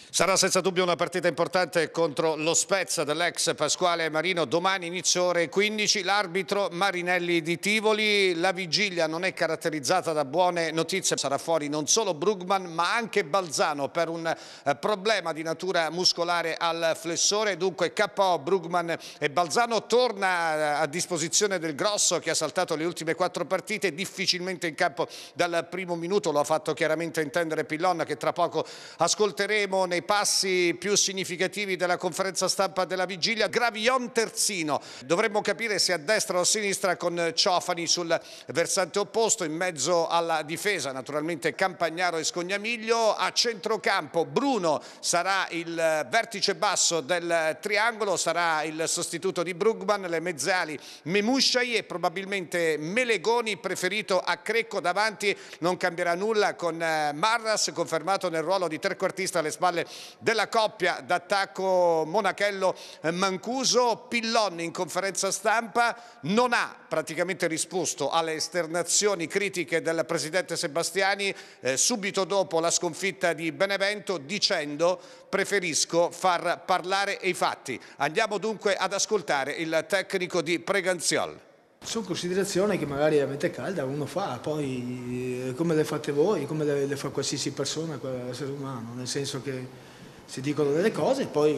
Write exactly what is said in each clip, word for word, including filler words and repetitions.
Sarà senza dubbio una partita importante contro lo Spezia dell'ex Pasquale Marino. Domani inizio ore quindici, l'arbitro Marinelli di Tivoli. La vigilia non è caratterizzata da buone notizie, sarà fuori non solo Brugman ma anche Balzano per un eh, problema di natura muscolare al flessore. Dunque K O Brugman e Balzano. Torna a disposizione del Grosso che ha saltato le ultime quattro partite, difficilmente in campo dal primo minuto, lo ha fatto chiaramente intendere Pillon, che tra poco ascolteremo nei passi più significativi della conferenza stampa della vigilia. Gravillon terzino, dovremmo capire se a destra o a sinistra, con Ciofani sul versante opposto, in mezzo alla difesa naturalmente Campagnaro e Scognamiglio. A centrocampo Bruno sarà il vertice basso del triangolo, sarà il sostituto di Brugman, le mezzali Memusciai e probabilmente Melegoni, preferito a Crecco. Davanti non cambierà nulla, con Marras confermato nel ruolo di trequartista alle spalle della coppia d'attacco Monachello-Mancuso. Pillon in conferenza stampa non ha praticamente risposto alle esternazioni critiche del presidente Sebastiani eh, subito dopo la sconfitta di Benevento, dicendo: preferisco far parlare i fatti. Andiamo dunque ad ascoltare il tecnico di Preganziol. Sono considerazioni che magari a mente calda uno fa, poi come le fate voi, come le, le fa qualsiasi persona, qualsiasi essere umano, nel senso che si dicono delle cose, poi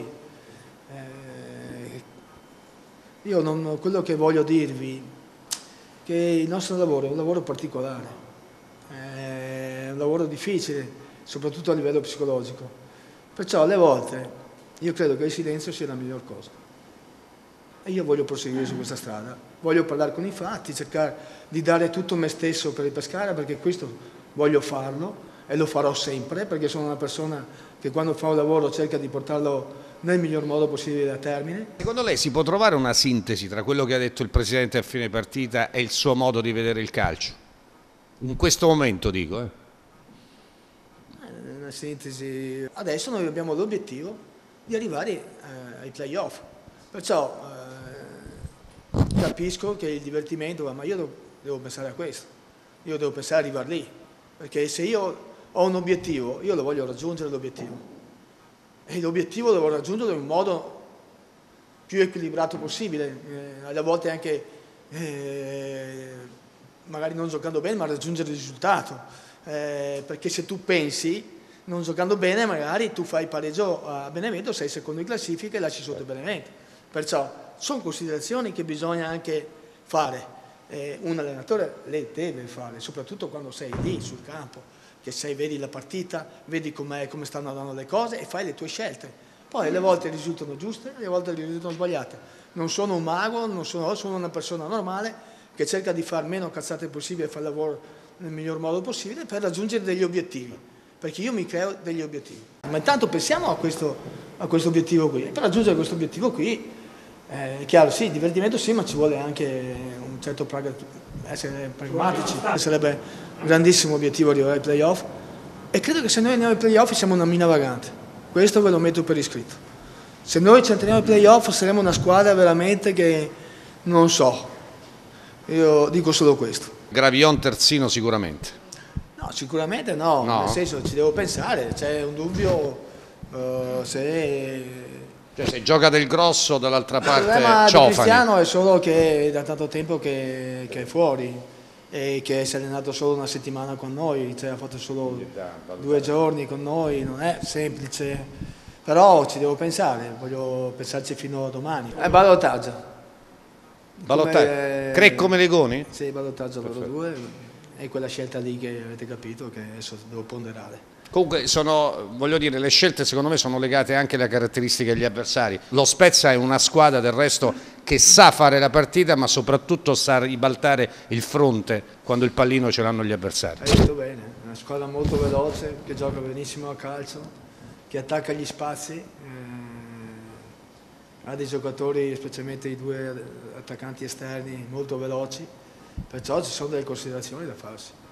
eh, io non, quello che voglio dirvi è che il nostro lavoro è un lavoro particolare, è un lavoro difficile, soprattutto a livello psicologico, perciò alle volte io credo che il silenzio sia la miglior cosa. E io voglio proseguire su questa strada, voglio parlare con i fatti, cercare di dare tutto me stesso per il Pescara, perché questo voglio farlo e lo farò sempre, perché sono una persona che quando fa un lavoro cerca di portarlo nel miglior modo possibile a termine. Secondo lei si può trovare una sintesi tra quello che ha detto il Presidente a fine partita e il suo modo di vedere il calcio? In questo momento dico. Eh. Una sintesi. Adesso noi abbiamo l'obiettivo di arrivare eh, ai playoff, perciò eh, capisco che il divertimento, ma io devo, devo pensare a questo, io devo pensare ad arrivare lì, perché se io ho un obiettivo, io lo voglio raggiungere l'obiettivo, e l'obiettivo lo devo raggiungere in un modo più equilibrato possibile, eh, alle volte anche eh, magari non giocando bene, ma raggiungere il risultato, eh, perché se tu pensi non giocando bene magari tu fai pareggio a Benevento, sei secondo in classifica e lasci sotto Benevento, perciò sono considerazioni che bisogna anche fare, eh, un allenatore le deve fare, soprattutto quando sei lì sul campo, che sei, vedi la partita, vedi come stanno andando le cose e fai le tue scelte. Poi alle volte risultano giuste, alle volte risultano sbagliate. Non sono un mago, non sono, sono una persona normale che cerca di fare meno cazzate possibile e fare il lavoro nel miglior modo possibile per raggiungere degli obiettivi, perché io mi creo degli obiettivi. Ma intanto pensiamo a questo, a questo obiettivo qui. E per raggiungere questo obiettivo qui, eh, è chiaro, sì, divertimento sì, ma ci vuole anche un certo essere pragmatici. Sarebbe un grandissimo obiettivo arrivare ai playoff, e credo che se noi andiamo ai playoff siamo una mina vagante, questo ve lo metto per iscritto. Se noi ci entriamo ai playoff saremo una squadra veramente che non so, io dico solo questo. Gravillon terzino sicuramente? No, sicuramente no, no. Nel senso ci devo pensare, c'è un dubbio uh, se... Cioè, se gioca del Grosso dall'altra parte Ciofani. Il problema di Cristiano è solo che è da tanto tempo che, che è fuori e che si è allenato solo una settimana con noi, cioè ha fatto solo due giorni con noi, non è semplice, però ci devo pensare, voglio pensarci fino a domani. È ballottaggio. Ballottaggio? Crecco Melegoni? Sì, ballottaggio loro due, è quella scelta lì che avete capito che adesso devo ponderare. Comunque sono, voglio dire, le scelte secondo me sono legate anche alle caratteristiche degli avversari. Lo Spezia è una squadra del resto che sa fare la partita, ma soprattutto sa ribaltare il fronte quando il pallino ce l'hanno gli avversari. Hai detto bene, è una squadra molto veloce, che gioca benissimo a calcio, che attacca gli spazi, eh, ha dei giocatori, specialmente i due attaccanti esterni, molto veloci, perciò ci sono delle considerazioni da farsi.